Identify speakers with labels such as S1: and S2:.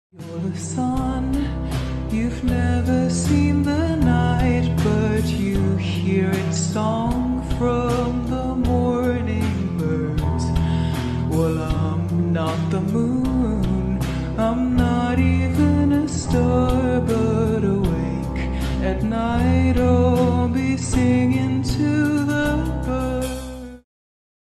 S1: You're the sun, you've never seen the night, but you hear its song from the morning birds. Well, I'm not the moon, I'm not even a star, but awake at night I'll be singing